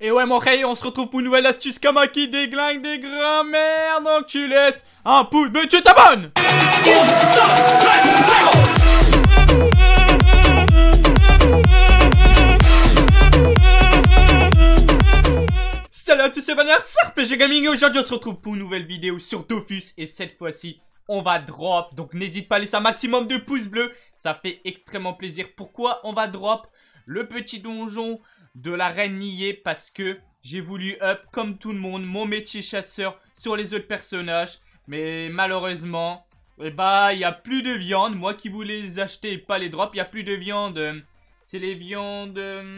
Et ouais mon rey, on se retrouve pour une nouvelle astuce Kamaki déglingue des grammaires. Donc tu laisses un pouce, mais tu t'abonnes. Salut à tous, c'est Vanilla, c'est RPG Gaming et aujourd'hui on se retrouve pour une nouvelle vidéo sur Dofus. Et cette fois-ci, on va drop, donc n'hésite pas à laisser un maximum de pouces bleus. Ça fait extrêmement plaisir. Pourquoi on va drop le petit donjon de la reine niée? Parce que j'ai voulu up comme tout le monde mon métier chasseur sur les autres personnages. Mais malheureusement, eh bah, il n'y a plus de viande. Moi qui voulais les acheter et pas les drop, il n'y a plus de viande. C'est les viandes...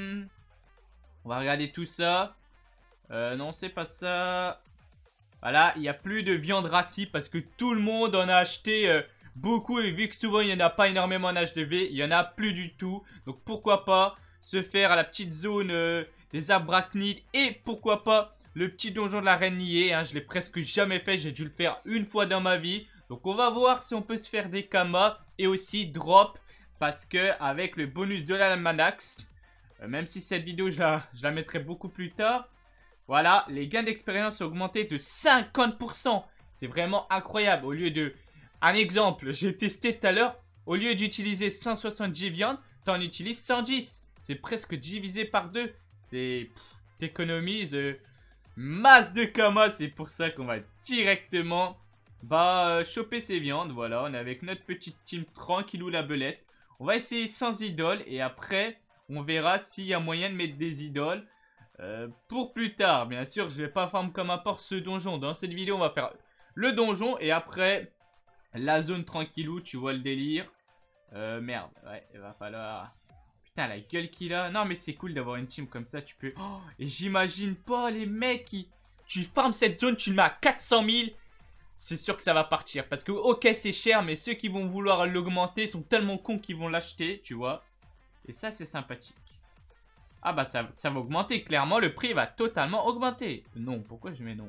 On va regarder tout ça. Non, c'est pas ça. Voilà, il n'y a plus de viande rassis parce que tout le monde en a acheté beaucoup. Et vu que souvent il n'y en a pas énormément en HDV, il n'y en a plus du tout. Donc pourquoi pas se faire à la petite zone des arachnides. Et pourquoi pas le petit donjon de la reine niée, hein. Je l'ai presque jamais fait, j'ai dû le faire une fois dans ma vie. Donc on va voir si on peut se faire des kamas et aussi drop. Parce que avec le bonus de l'almanax, même si cette vidéo je la mettrai beaucoup plus tard. Voilà, les gains d'expérience ont augmenté de 50%. C'est vraiment incroyable. Au lieu de... Un exemple, j'ai testé tout à l'heure. Au lieu d'utiliser 170 viandes, t'en utilises 110. C'est presque divisé par 2. C'est... T'économises masse de kamas. C'est pour ça qu'on va directement choper ces viandes. Voilà, on est avec notre petite team tranquillou la belette. On va essayer sans idole. Et après, on verra s'il y a moyen de mettre des idoles. Pour plus tard, bien sûr, je vais pas farm comme un porc ce donjon. Dans cette vidéo, on va faire le donjon et après la zone tranquillou. Tu vois le délire. Merde, ouais, il va falloir. Putain, la gueule qu'il a. Non, mais c'est cool d'avoir une team comme ça. Tu peux. Oh, et j'imagine pas les mecs qui. Tu farmes cette zone, tu le mets à 400 000. C'est sûr que ça va partir. Parce que, ok, c'est cher, mais ceux qui vont vouloir l'augmenter sont tellement cons qu'ils vont l'acheter, tu vois. Et ça, c'est sympathique. Ah bah ça va augmenter, clairement le prix va totalement augmenter. Non, pourquoi je mets non?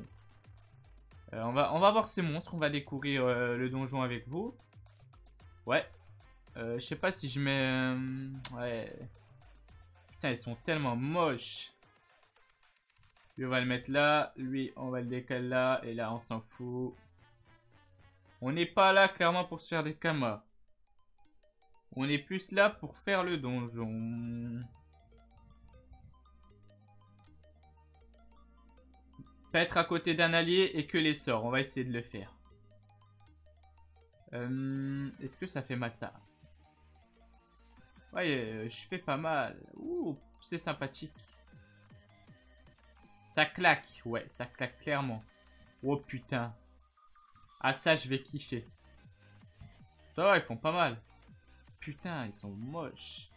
On va voir ces monstres, on va découvrir le donjon avec vous. Ouais. Je sais pas si je mets... ouais. Putain, ils sont tellement moches. Lui on va le mettre là, lui on va le décaler là, et là on s'en fout. On n'est pas là clairement pour se faire des kamas. On est plus là pour faire le donjon. Pas être à côté d'un allié et que les sorts. On va essayer de le faire. Est-ce que ça fait mal ça? Ouais, je fais pas mal. Ouh, c'est sympathique. Ça claque. Ouais, ça claque clairement. Oh putain. Ah ça, je vais kiffer. Ça va, ils font pas mal. Putain, ils sont moches.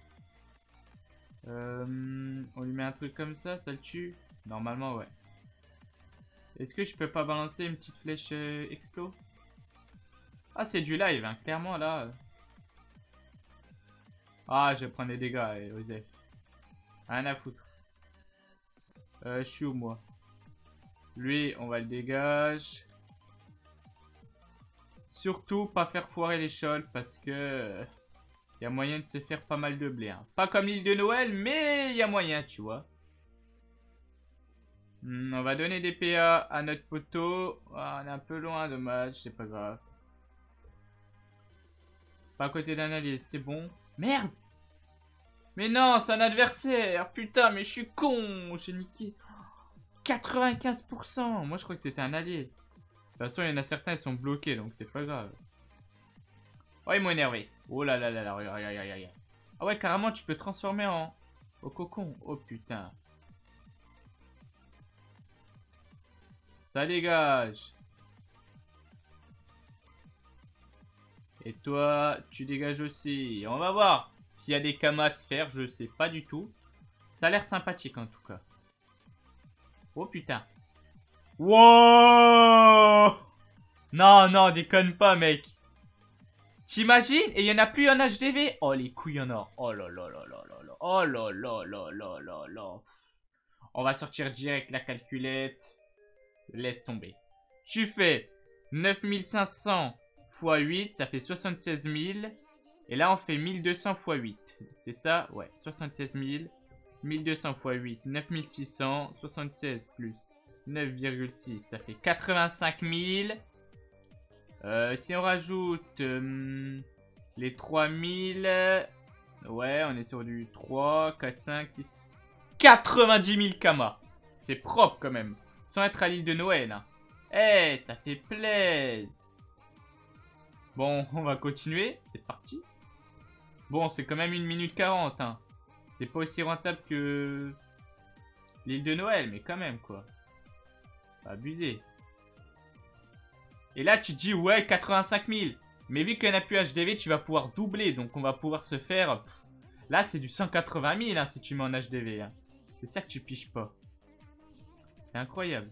On lui met un truc comme ça, ça le tue? Normalement, ouais. Est-ce que je peux pas balancer une petite flèche explo? Ah, c'est du live, hein, clairement, là. Ah, je vais prendre des dégâts, Osef. Rien à foutre. Je suis où, moi? Lui, on va le dégager. Surtout, pas faire foirer les shoals, parce que... y a moyen de se faire pas mal de blé, hein. Pas comme l'île de Noël, mais il y a moyen, tu vois. On va donner des PA à notre poteau. Ah, on est un peu loin, dommage, c'est pas grave. Pas à côté d'un allié, c'est bon. Merde! Mais non, c'est un adversaire! Putain, mais je suis con! J'ai niqué 95%! Moi, je crois que c'était un allié. De toute façon, il y en a certains, ils sont bloqués, donc c'est pas grave. Oh, ils m'ont énervé. Oh là là là là, regarde. Ah ouais, carrément, tu peux transformer au cocon. Oh putain. Ça dégage. Et toi, tu dégages aussi. On va voir s'il y a des kamas à se faire. Je sais pas du tout. Ça a l'air sympathique en tout cas. Oh putain. Wow. Non, non, déconne pas, mec. T'imagines? Et il y en a plus en HDV. Oh, les couilles en or. Oh là là là là là là. Oh là là là là là là. On va sortir direct la calculette. Laisse tomber. Tu fais 9500 x 8, ça fait 76 000. Et là, on fait 1200 x 8. C'est ça? Ouais, 76 000. 1200 x 8, 9600. 76 plus 9,6, ça fait 85 000. Si on rajoute les 3000, ouais, on est sur du 3, 4, 5, 6... 90 000 kamas. C'est propre quand même. Sans être à l'île de Noël. Hein. Eh, ça fait plaisir. Bon, on va continuer. C'est parti. Bon, c'est quand même 1 minute 40. Hein. C'est pas aussi rentable que l'île de Noël, mais quand même, quoi. Pas abusé. Et là, tu te dis, ouais, 85 000. Mais vu qu'il n'y en a plus HDV, tu vas pouvoir doubler. Donc, on va pouvoir se faire... Là, c'est du 180 000 hein, si tu mets en HDV. Hein. C'est ça que tu piges pas. C'est incroyable.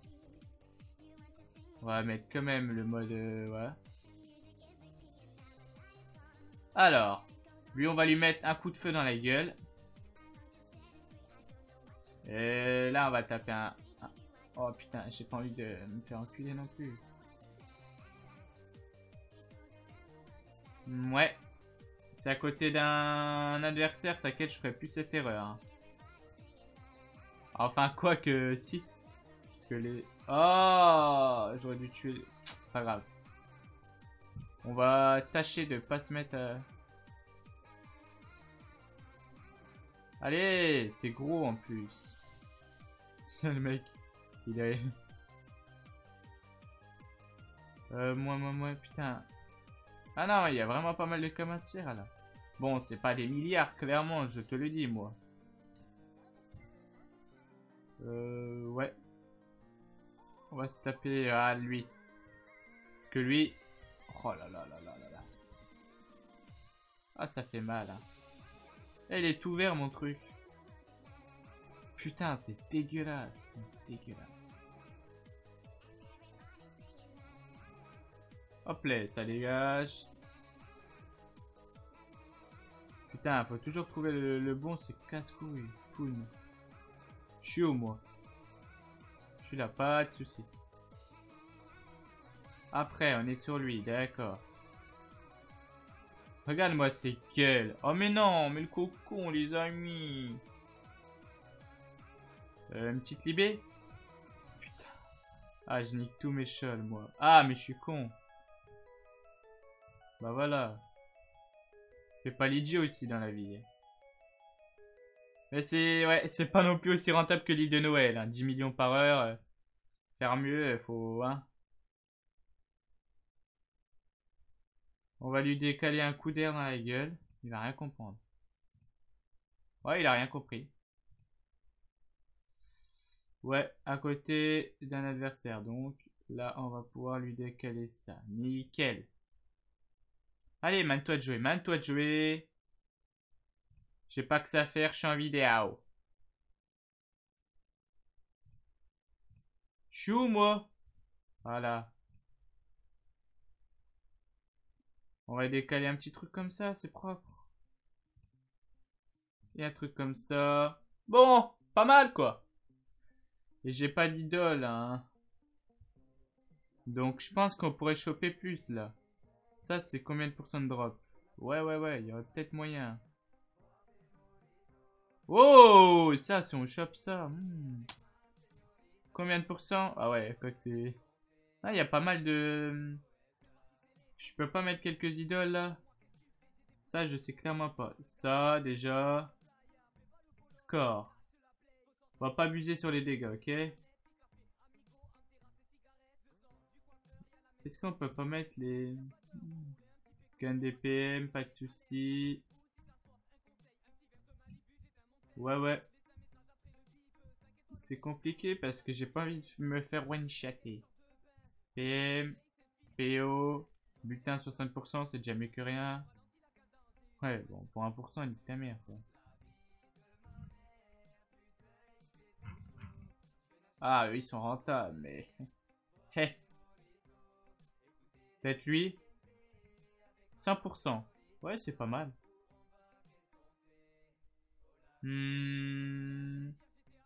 On va mettre quand même le mode... voilà. Alors, lui, on va lui mettre un coup de feu dans la gueule. Et là, on va taper un... Oh putain, j'ai pas envie de me faire enculer non plus. Ouais. C'est à côté d'un adversaire, t'inquiète, je ferai plus cette erreur. Hein. Enfin, quoi que si. Parce que les... Oh, j'aurais dû tuer... Pas grave. On va tâcher de pas se mettre... Allez, t'es gros en plus. C'est le mec. Il est... moi, putain. Ah non, il y a vraiment pas mal de camassières là. Bon, c'est pas des milliards, clairement, je te le dis, moi. Ouais. On va se taper à lui. Parce que lui... Oh là là là là là là. Ah, ça fait mal, hein. Eh, il est tout vert, mon truc. Putain, c'est dégueulasse. C'est dégueulasse. Hop là, ça dégage. Putain, faut toujours trouver le bon, c'est casse-couille. Poune. Je suis où, moi? Je suis là, pas de soucis. Après, on est sur lui, d'accord. Regarde-moi, c'est quel. Oh, mais non, mais le cocon, les amis. Une petite libé? Putain. Ah, je nique tous mes chols, moi. Ah, mais je suis con. Bah voilà. Fais pas l'idiot aussi dans la vie. Mais c'est... Ouais, c'est pas non plus aussi rentable que l'île de Noël. Hein. 10 millions par heure. Faire mieux, faut... Hein. On va lui décaler un coup d'air dans la gueule. Il va rien comprendre. Ouais, il a rien compris. Ouais, à côté d'un adversaire. Donc, là, on va pouvoir lui décaler ça. Nickel. Allez, mane-toi de jouer, mane-toi de jouer. J'ai pas que ça à faire, je suis en vidéo. Je suis où, moi? Voilà. On va décaler un petit truc comme ça, c'est propre. Et un truc comme ça. Bon, pas mal, quoi. Et j'ai pas d'idole, hein. Donc, je pense qu'on pourrait choper plus, là. Ça, c'est combien de pourcents de drop? Ouais, il y aurait peut-être moyen. Oh, ça, si on chope ça. Combien de pourcents? Ah ouais, quoi que c'est... Ah, il y a pas mal de... Je peux pas mettre quelques idoles, là? Ça, je sais clairement pas. Ça, déjà... Score. On va pas abuser sur les dégâts, ok? Est-ce qu'on peut pas mettre les... Gain DPM, pas de soucis. Ouais. C'est compliqué parce que j'ai pas envie de me faire one-shotter. PM, PO, butin 60%, c'est déjà mieux que rien. Ouais, bon, pour 1%, nique ta mère, quoi. Ah, eux, ils sont rentables, mais... Hé. Peut-être lui. 100%. Ouais, c'est pas mal. Il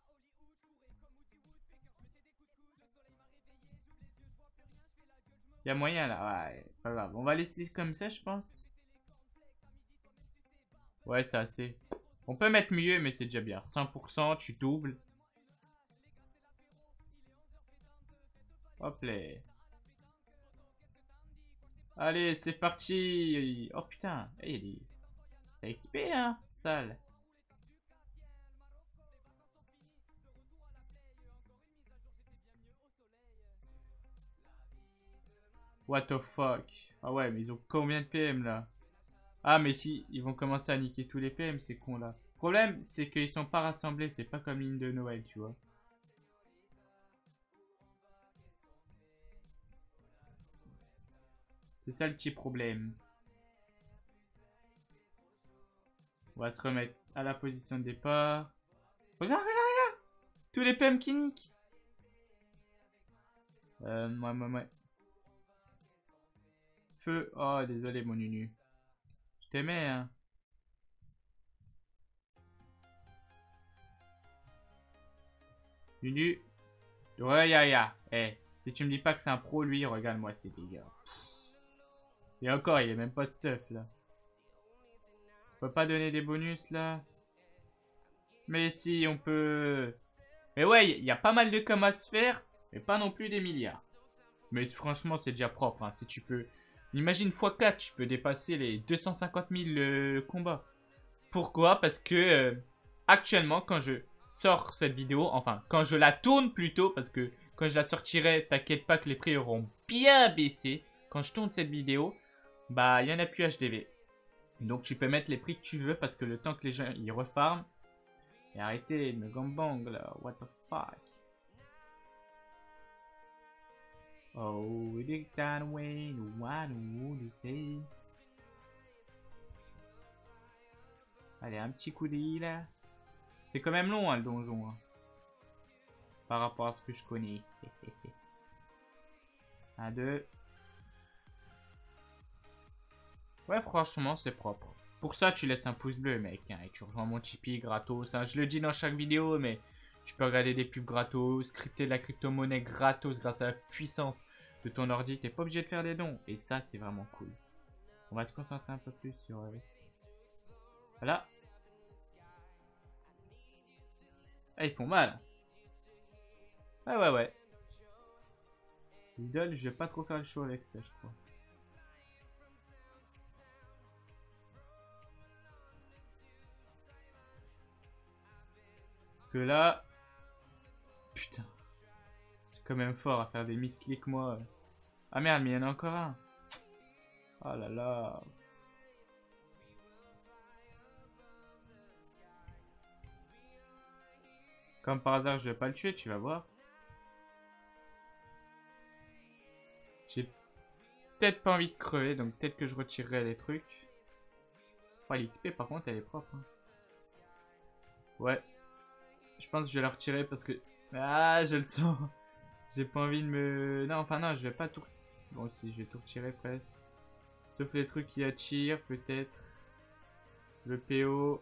y a moyen, là. Ouais, pas grave. On va laisser comme ça, je pense. Ouais, c'est assez. On peut mettre mieux, mais c'est déjà bien. 100%, tu doubles. Hop là. Allez, c'est parti. Oh putain. Eh, il y a des... Ça XP, hein. Sale. What the fuck. Ah ouais, mais ils ont combien de PM là? Ah, mais si, ils vont commencer à niquer tous les PM, ces cons là. Le problème, c'est qu'ils sont pas rassemblés. C'est pas comme l'île de Noël, tu vois. C'est ça le petit problème. On va se remettre à la position de départ. Regarde, regarde, regarde. Tous les PM qui niquent. Ouais. Feu. Oh, désolé, mon nunu. Je t'aimais, hein. Nunu. Ouais, ya. Eh, si tu me dis pas que c'est un pro, lui, regarde-moi ces dégâts. Et encore, il est même pas stuff, là. On peut pas donner des bonus, là. Mais si, on peut... Mais ouais, il y a pas mal de com à se faire, mais pas non plus des milliards. Mais franchement, c'est déjà propre, hein. Si tu peux... Imagine x4, tu peux dépasser les 250 000 combats. Pourquoi? Parce que actuellement, quand je sors cette vidéo, enfin, quand je la tourne plutôt, parce que quand je la sortirai, t'inquiète pas que les prix auront bien baissé. Quand je tourne cette vidéo, bah, il y en a plus HDV. Donc, tu peux mettre les prix que tu veux, parce que le temps que les gens y refarment. Et arrêtez de me gambang, là. What the fuck? Oh, dig that way, no one would say. Allez, un petit coup de là. C'est quand même long, hein, le donjon. Hein, par rapport à ce que je connais. 1, 2. Ouais, franchement, c'est propre. Pour ça, tu laisses un pouce bleu, mec. Hein, et tu rejoins mon Tipeee gratos. Hein, je le dis dans chaque vidéo, mais tu peux regarder des pubs gratos, scripter de la crypto-monnaie gratos grâce à la puissance de ton ordi. T'es pas obligé de faire des dons. Et ça, c'est vraiment cool. On va se concentrer un peu plus sur... Voilà. Ah, ils font mal. Ah ouais. Lidl, je vais pas trop faire le show avec ça, je crois. Parce que là... Putain. C'est quand même fort à faire des misclics, moi. Ah merde, mais il y en a encore un. Oh là là. Comme par hasard, je vais pas le tuer, tu vas voir. J'ai peut-être pas envie de crever, donc peut-être que je retirerai les trucs. Oh, l'XP, par contre, elle est propre. Hein. Ouais. Je pense que je vais la retirer parce que... Ah, je le sens. J'ai pas envie de me... Non, enfin non, je vais pas tout... Bon, si, je vais tout retirer presque. Sauf les trucs qui attirent, peut-être. Le PO.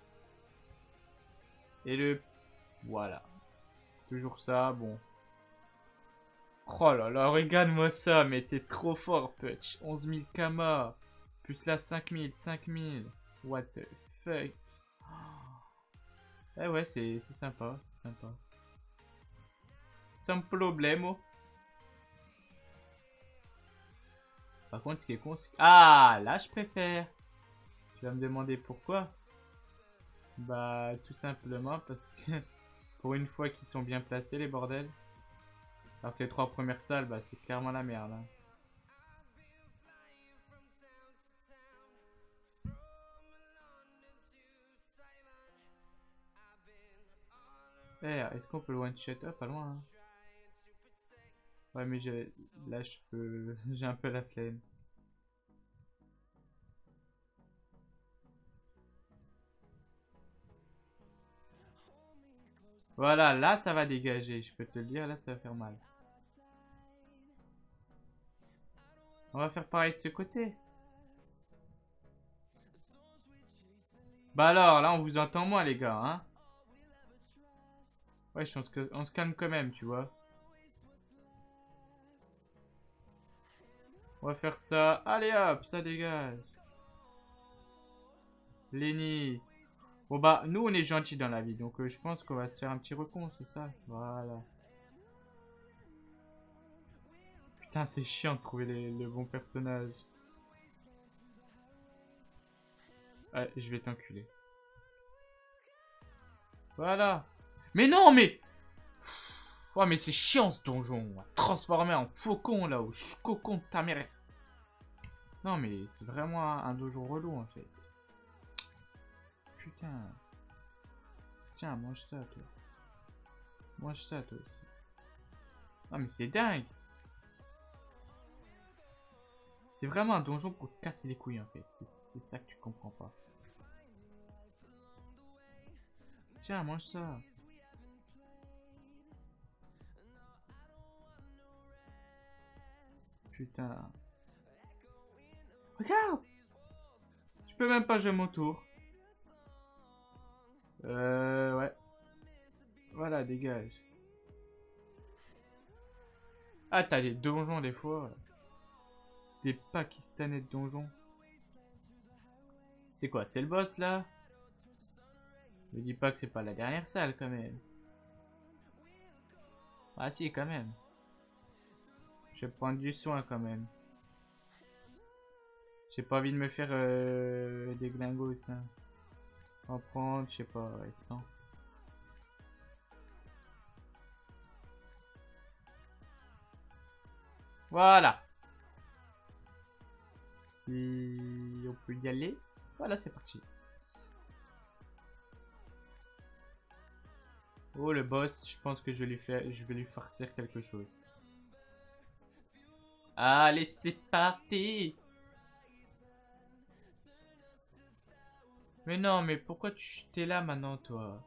Et le... Voilà. Toujours ça, bon. Oh là là, regarde-moi ça, mais t'es trop fort, Putch. 11 000 Kama. Plus là, 5 000. What the fuck. Eh ouais, c'est sympa, c'est sympa. Sans problème. Par contre, ce qui est con, c'est que... Ah, là, je préfère. Tu vas me demander pourquoi. Bah, tout simplement parce que... Pour une fois qu'ils sont bien placés, les bordels. Alors que les 3 premières salles, bah, c'est clairement la merde. Hein. Eh, est-ce qu'on peut le one-shot? Ah, pas loin. Hein. Ouais, mais là, je peux... J'ai un peu la flemme. Voilà, là, ça va dégager. Je peux te le dire, là, ça va faire mal. On va faire pareil de ce côté. Bah alors, là, on vous entend moins, les gars, hein. Ouais, on se calme quand même, tu vois. On va faire ça. Allez hop, ça dégage. Lenny. Bon bah, nous on est gentils dans la vie, donc je pense qu'on va se faire un petit recon, c'est ça? Voilà. Putain, c'est chiant de trouver les bons personnages. Ouais, je vais t'enculer. Voilà. Mais non, mais... Ouais, mais c'est chiant ce donjon. On va transformer en faucon là, ou cocon de ta mère. Non, mais c'est vraiment un donjon relou en fait. Putain. Tiens, mange ça toi. Mange ça toi aussi. Non, mais c'est dingue. C'est vraiment un donjon pour te casser les couilles en fait. C'est ça que tu comprends pas. Tiens, mange ça. Putain. Regarde! Je peux même pas jouer mon tour. Ouais. Voilà, dégage. Ah, t'as des donjons des fois. Des Pakistanais de donjons. C'est quoi? C'est le boss là? Me dis pas que c'est pas la dernière salle quand même. Ah si, quand même. Je vais prendre du soin quand même. J'ai pas envie de me faire des glingos. Hein. On va prendre, je sais pas, 100. Voilà. Si on peut y aller. Voilà, c'est parti. Oh, le boss, je pense que je vais lui farcir quelque chose. Allez, c'est parti. Mais non, mais pourquoi tu t'es là maintenant, toi?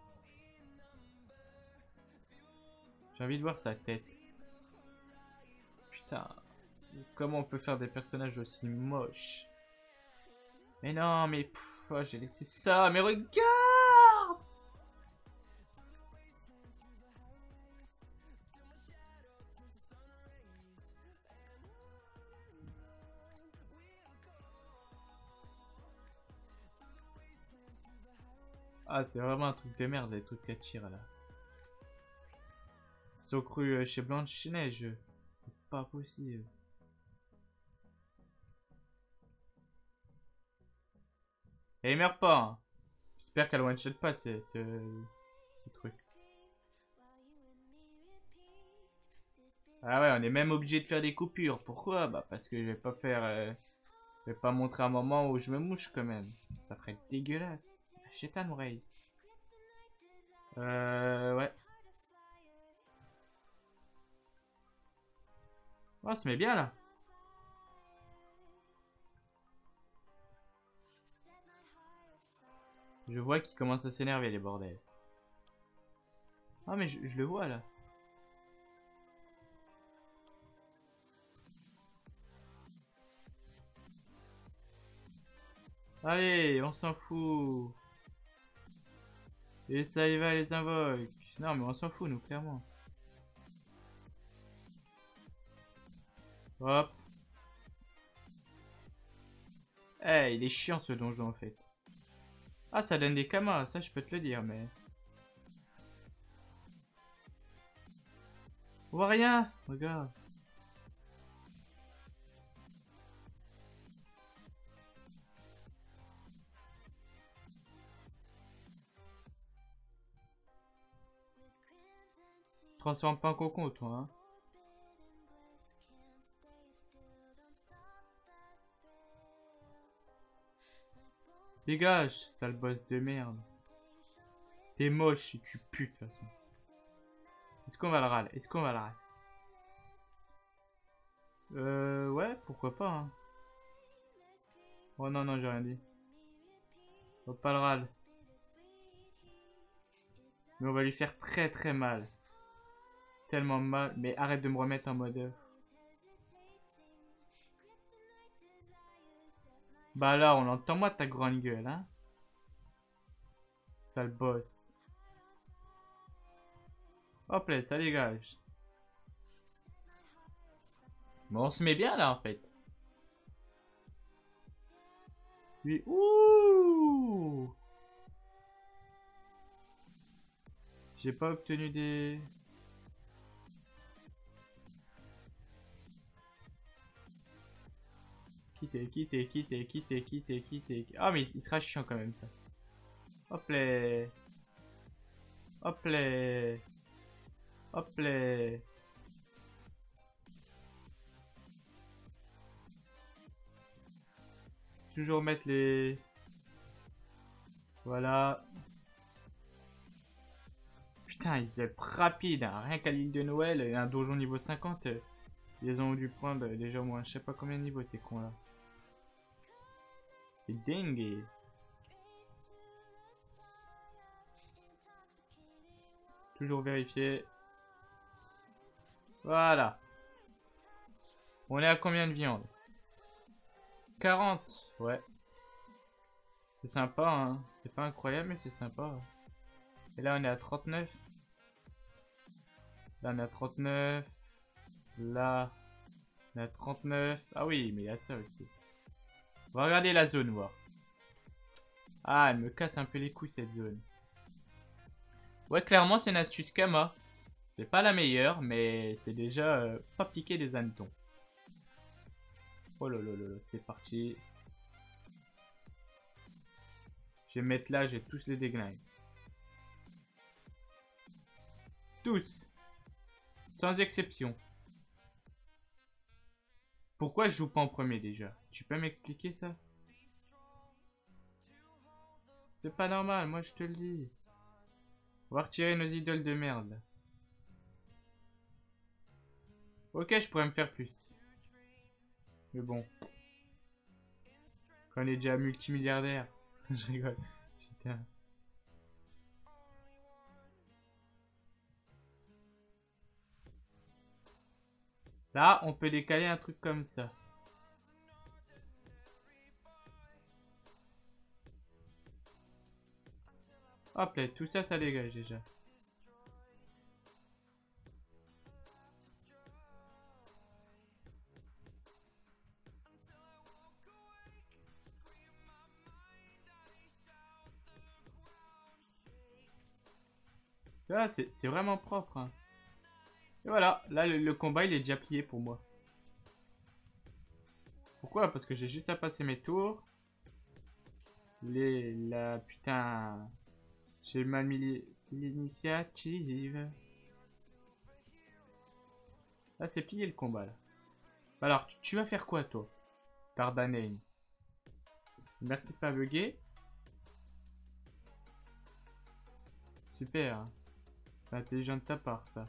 J'ai envie de voir sa tête. Putain. Comment on peut faire des personnages aussi moches? Mais non, mais... oh, j'ai laissé ça, mais regarde! Ah, c'est vraiment un truc de merde, les trucs qu'elle tire, là. Ils sont crus chez Blanche-Neige. C'est pas possible. Et il meurt pas, hein. J'espère qu'elle one-shot pas ce truc. Ah ouais, on est même obligé de faire des coupures. Pourquoi? Bah parce que je vais pas faire... je vais pas montrer un moment où je me mouche quand même. Ça ferait dégueulasse. La chétane oreille. Ouais. Oh, on se met bien là. Je vois qu'il commence à s'énerver les bordels. Ah mais je le vois là. Allez, on s'en fout. Et ça y va les invoques. Non mais on s'en fout nous clairement. Hop. Eh, il est chiant ce donjon en fait. Ah, ça donne des kamas, ça je peux te le dire, mais... On voit rien, regarde. Transforme pas en cocon, toi, hein. Dégage, sale boss de merde. T'es moche et tu pues de toute façon. Est-ce qu'on va le râler? Est-ce qu'on va le râler? Ouais, pourquoi pas, hein. Oh non, non, j'ai rien dit. On va pas le râle. Mais on va lui faire très très mal. Tellement mal. Mais arrête de me remettre en mode... Bah là, on entend moi ta grande gueule, hein. Sale boss. Hop là, ça dégage. Bon, on se met bien là en fait. Lui, ouh! J'ai pas obtenu des... Quitter. Ah, mais il sera chiant quand même, ça. Hop là. Hop là. Hop là. Toujours mettre les... Voilà. Putain, ils sont rapides, hein. Rien qu'à l'île de Noël, et un donjon niveau 50, ils ont dû prendre déjà au moins je sais pas combien de niveaux ces cons là. C'est dingue. Toujours vérifier. Voilà. On est à combien de viande? 40. Ouais. C'est sympa, hein. C'est pas incroyable, mais c'est sympa. Et là, on est à 39. Là, on est à 39. Là, on est à 39. Ah oui, mais il y a ça aussi. On va regarder la zone, voir. Ah, elle me casse un peu les couilles, cette zone. Ouais, clairement, c'est une astuce Kama. C'est pas la meilleure, mais c'est déjà pas piquer des hannetons. Oh là là là, c'est parti. Je vais mettre là, je vais tous les déglinguer. Tous. Sans exception. Pourquoi je joue pas en premier déjà? Tu peux m'expliquer ça? C'est pas normal, moi je te le dis. On va retirer nos idoles de merde. Ok, je pourrais me faire plus. Mais bon. Quand on est déjà multimilliardaire. Je rigole. Putain. Là, on peut décaler un truc comme ça. Hop là, tout ça, ça dégage déjà. Là, c'est vraiment propre. Hein. Et voilà, là, le combat, il est déjà plié pour moi. Pourquoi? Parce que j'ai juste à passer mes tours. Putain... J'ai mal mis l'initiative. Là, c'est plié le combat, là. Alors, tu vas faire quoi, toi? Tardanane. Merci de pas bugger. Super. C'est intelligent de ta part, ça.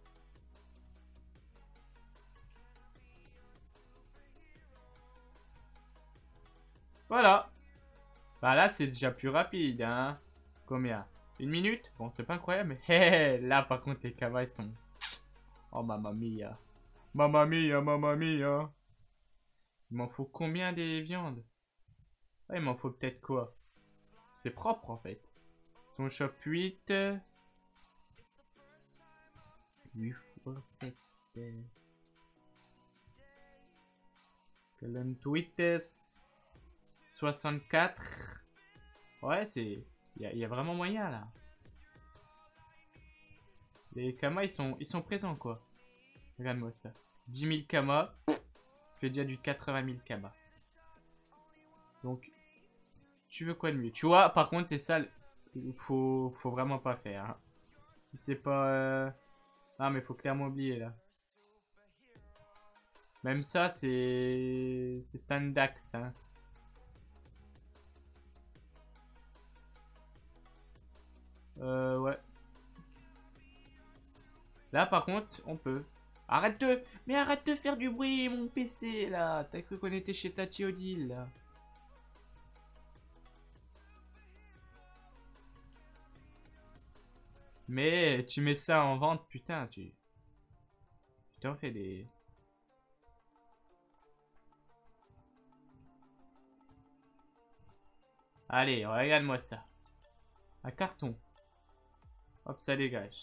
Voilà. Bah là, c'est déjà plus rapide, hein. Combien? 1 minute? Bon, c'est pas incroyable, mais hé, là, par contre, les cavales sont... Oh, mamma mia. Mamma mia, mamma mia. Il m'en faut combien des viandes? Ah, il m'en faut peut-être quoi? C'est propre, en fait. Si on chope 8... 8 fois 7... 48... 64... Ouais, c'est... Il y a vraiment moyen, là. Les kamas, ils sont présents, quoi. Regarde-moi ça. 10 000 kamas. J'ai déjà du 80 000 kamas. Donc, tu veux quoi de mieux? Tu vois, par contre, c'est ça. Faut vraiment pas faire. Hein. Si c'est pas... Ah, mais faut clairement oublier, là. Même ça, c'est... C'est un dax, hein. Ouais. Là, par contre, on peut. Arrête de... Mais arrête de faire du bruit, mon PC, là. T'as cru qu'on était chez Tati Odile, là. Mais tu mets ça en vente, putain, tu t'en fais des... Allez, regarde-moi ça. Un carton. Hop, ça dégage.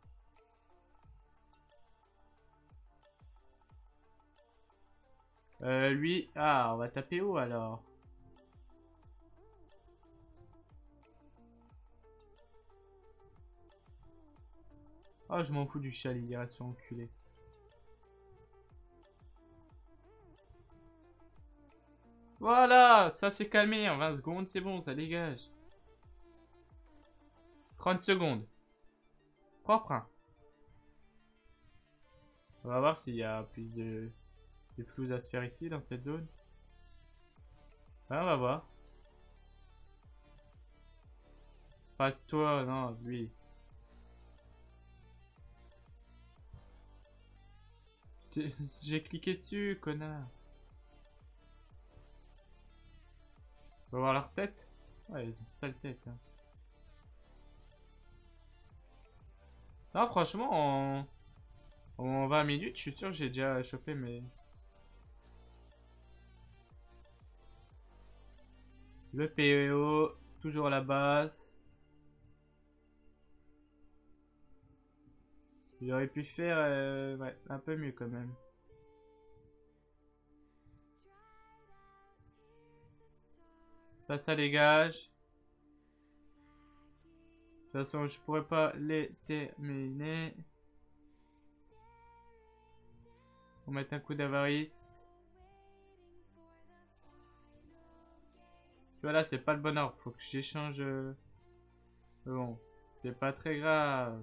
Lui... Ah, on va taper où, alors? Oh, je m'en fous du chalet, il reste sur enculé. Voilà, ça s'est calmé en 20 secondes, c'est bon, ça dégage. 30 secondes. Propre, hein. On va voir s'il y a plus de floues à se faire ici, dans cette zone. Ouais, on va voir. Passe-toi, non, lui. J'ai cliqué dessus, connard. On va voir leur tête. Ouais, ils ont une sale tête. Hein. Non, franchement, en 20 minutes, je suis sûr que j'ai déjà chopé mes... Le PEO, toujours à la base. J'aurais pu faire ouais, un peu mieux quand même. Ça dégage. De toute façon, je pourrais pas les terminer. On va mettre un coup d'avarice. Tu vois là, c'est pas le bon ordre. Faut que j'échange. Bon, c'est pas très grave.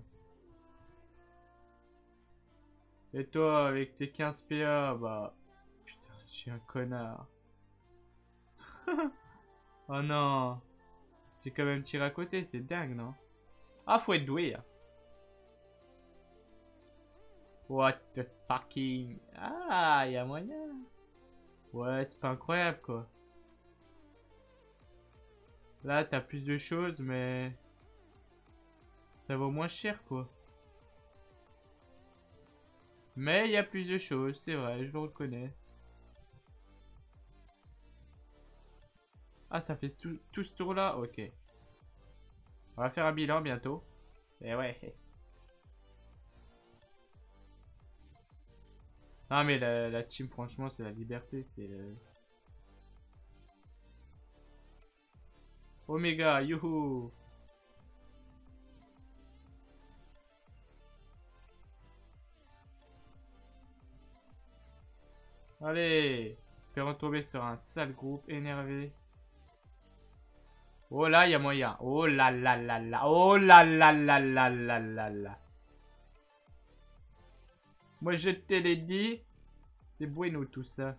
Et toi, avec tes 15 PA, bah... Putain, je suis un connard. Oh non. J'ai quand même tiré à côté, c'est dingue, non? Ah, faut être doué, hein. What the fucking... Ah, y'a moyen. Ouais, c'est pas incroyable, quoi. Là, t'as plus de choses, mais... Ça vaut moins cher, quoi. Mais il y a plus de choses, c'est vrai, je le reconnais. Ah, ça fait tout ce tour-là? Ok. On va faire un bilan bientôt. Et ouais. Non, mais la team, franchement, c'est la liberté. C'est le... Omega, youhou! Allez! Espérons tomber sur un sale groupe énervé. Oh là, il y a moyen. Oh là là là là. Oh là là là là là là là. Moi, je te l'ai dit. C'est bueno tout ça.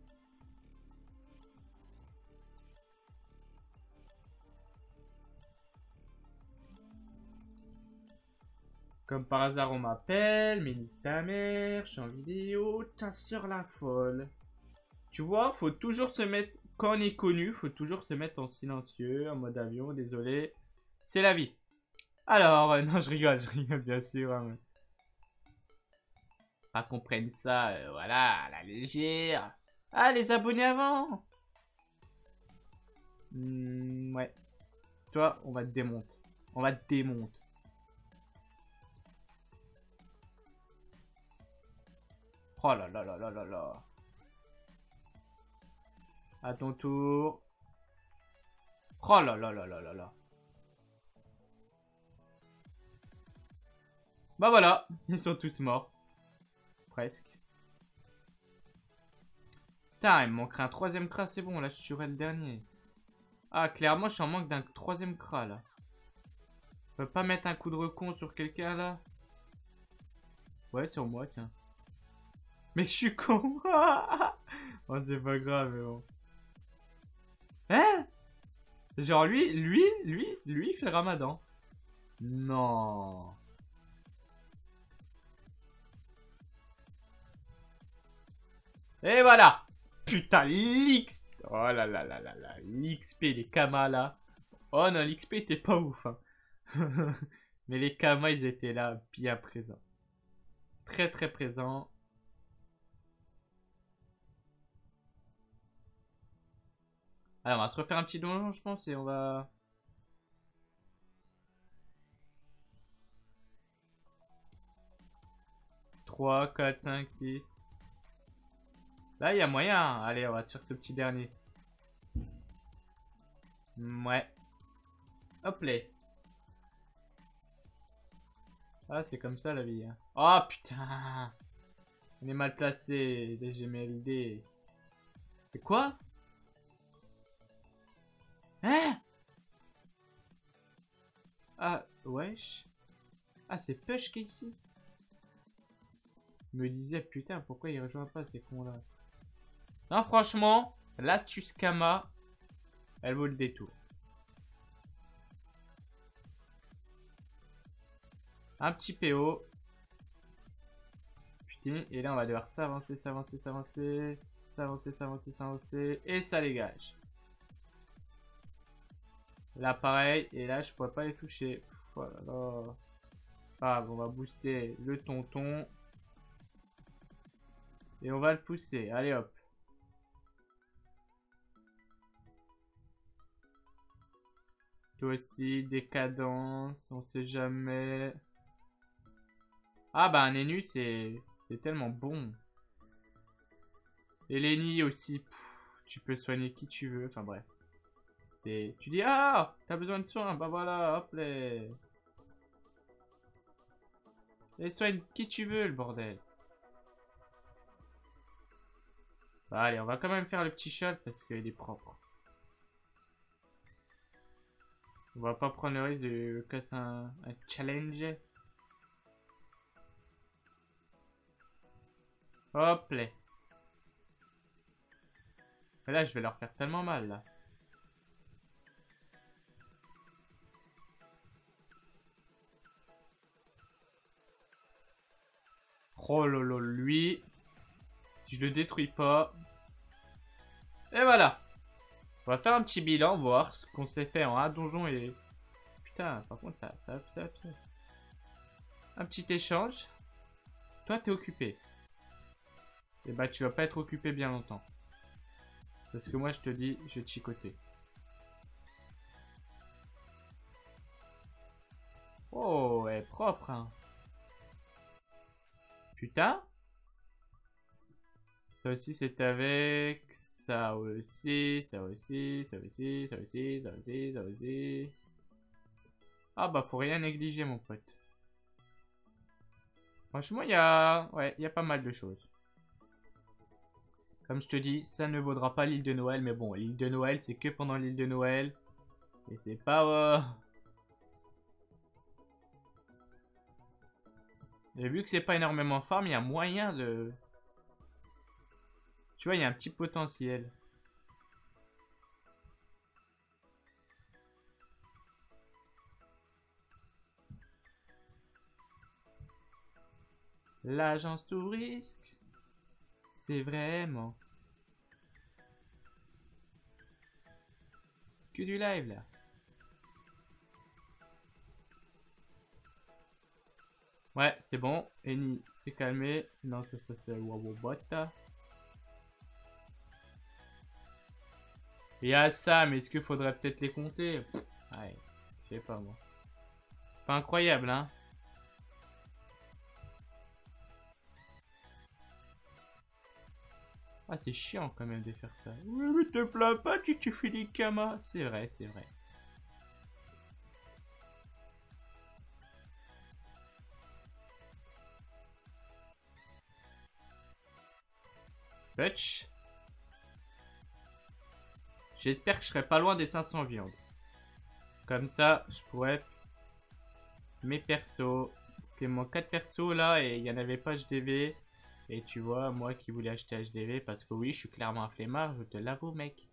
Comme par hasard, on m'appelle. Mais nique ta mère. Je suis en vidéo. Ta soeur la folle. Tu vois, faut toujours se mettre... Quand on est connu, faut toujours se mettre en silencieux, en mode avion. Désolé. C'est la vie. Alors, non, je rigole bien sûr. Hein, pas qu'on prenne ça, voilà, à la légère. Ah, les abonnés avant. Ouais. Toi, on va te démonter. On va te démonter. Oh là là là là là là. À ton tour. Oh là là là là là là. Bah voilà, ils sont tous morts. Presque. Putain, il me manquerait un troisième cras, c'est bon, là je serai le dernier. Ah, clairement, je suis en manque d'un troisième cras, là. Je peux pas mettre un coup de recon sur quelqu'un, là? Ouais, sur moi, tiens. Mais je suis con. Oh, c'est pas grave, mais bon. Hein? Genre, lui, il fait le ramadan. Non. Et voilà. Putain, l'X... Oh là là là là là. L'XP, les kamas, là. Oh non, l'XP était pas ouf, hein. Mais les kamas, ils étaient là, bien présents. Très très présents. Alors, on va se refaire un petit donjon, je pense, et on va... 3, 4, 5, 6. Là, il y a moyen. Allez, on va sur ce petit dernier. Ouais. Hop là. Ah, c'est comme ça la vie. Hein. Oh putain. On est mal placé, DGMLD. C'est quoi? Hein? Ah, wesh. Ah, c'est Push qui est ici. Je me disais, putain, pourquoi il rejoint pas ces cons-là? Non, franchement, l'astuce Kama, elle vaut le détour. Un petit PO. Putain, et là, on va devoir s'avancer, s'avancer, s'avancer. S'avancer, s'avancer, s'avancer. Et ça dégage. Là, pareil. Et là, je pourrais pas les toucher. Oh là là. Ah, on va booster le tonton. Et on va le pousser. Allez, hop. Toi aussi, décadence. On sait jamais. Ah, bah, un Enu, c'est tellement bon. Et Lenny aussi. Pff, tu peux soigner qui tu veux. Enfin, bref. Tu dis, ah, t'as besoin de soins. Bah voilà, hop là. Et soigne qui tu veux, le bordel. Bah, allez, on va quand même faire le petit shot parce qu'il est propre. On va pas prendre le risque de casser un challenge. Hop là. Mais là, je vais leur faire tellement mal, là. Oh lolo, lui. Si je le détruis pas. Et voilà. On va faire un petit bilan, voir ce qu'on s'est fait en un donjon et... Putain, par contre, ça. Un petit échange. Toi, t'es occupé. Et bah, tu vas pas être occupé bien longtemps. Parce que moi, je te dis, je vais te chicoter. Oh, elle est propre, hein. Putain. Ça aussi, c'est avec... Ça aussi, ça aussi, ça aussi, ça aussi, ça aussi, ça aussi. Ah bah, faut rien négliger, mon pote. Franchement, il y a... Ouais, il y a pas mal de choses. Comme je te dis, ça ne vaudra pas l'île de Noël. Mais bon, l'île de Noël, c'est que pendant l'île de Noël. Et c'est pas... Et vu que c'est pas énormément farm, il y a moyen de... Tu vois, il y a un petit potentiel. L'agence touriste, c'est vraiment... que du live, là. Ouais, c'est bon. Eni s'est calmé. Non, ça c'est Wawobot. Il y a ça, mais est-ce qu'il faudrait peut-être les compter? Ouais, je sais pas, moi. Pas incroyable, hein. Ah, c'est chiant quand même de faire ça. Oui, mais te plains pas, tu fais des kamas. C'est vrai, c'est vrai. Butch. J'espère que je serai pas loin des 500 viandes. Comme ça, je pourrais... Mes persos. Parce qu'il me manque 4 persos là et il n'y en avait pas HDV. Et tu vois, moi qui voulais acheter HDV parce que oui, je suis clairement un flemmard, je te l'avoue, mec.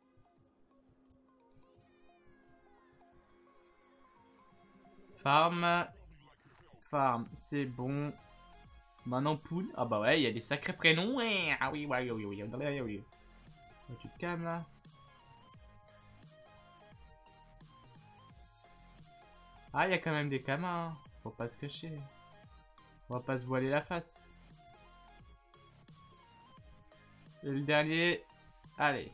Farm. Farm, c'est bon. Maintenant, poule. Ah bah ouais, il y a des sacrés prénoms. Ouais. Ah oui, oui, oui, oui, oui, oui. Tu te calmes là. Ah, il y a quand même des camas. Hein. Faut pas se cacher. On va pas se voiler la face. Et le dernier. Allez.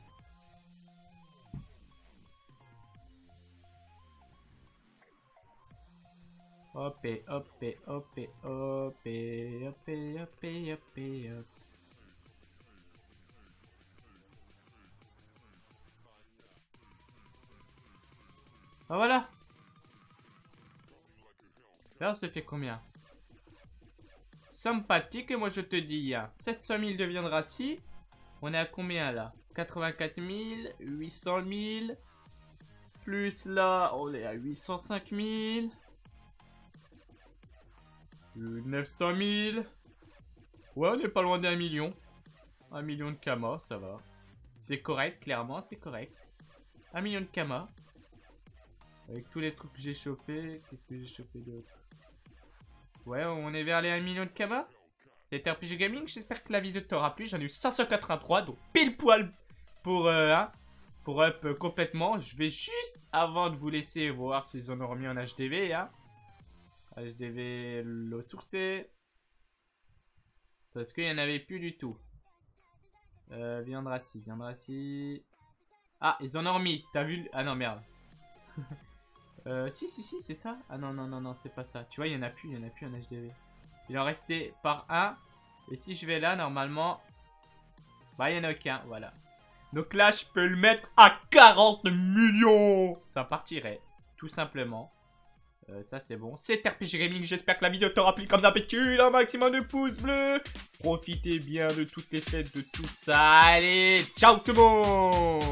Hop et hop et hop et hop et hop et hop et hop et hop. Ah voilà. Là, ça fait combien? Sympathique, et moi je te dis, 700 000 de viande rassis. On est à combien là? 84 000, 800 000. Plus là, on est à 805 000. 900 000. Ouais, on est pas loin d'1 million. 1 million de Kama, ça va. C'est correct, clairement, c'est correct. 1 million de Kama. Avec tous les trucs que j'ai chopés. Qu'est-ce que j'ai chopé d'autre? Ouais, on est vers les 1 million de Kama. C'était RPG Gaming, j'espère que la vidéo t'aura plu. J'en ai eu 583, donc pile poil pour up complètement. Je vais juste, avant de vous laisser voir s'ils en ont remis en HDV, HDV l'eau sourcée. Parce qu'il n'y en avait plus du tout. Viande rassis, viande rassis. Ah, ils en ont remis, t'as vu? Ah non, merde. Si, c'est ça. Ah non, c'est pas ça. Tu vois, il y en a plus en HDV. Il en restait par un. Et si je vais là, normalement, bah, il n'y en a aucun, voilà. Donc là, je peux le mettre à 40 millions. Ça partirait, tout simplement. Ça, c'est bon. C'est RPG Gaming. J'espère que la vidéo t'aura plu comme d'habitude. Un maximum de pouces bleus. Profitez bien de toutes les fêtes, de tout ça. Allez, ciao tout le monde.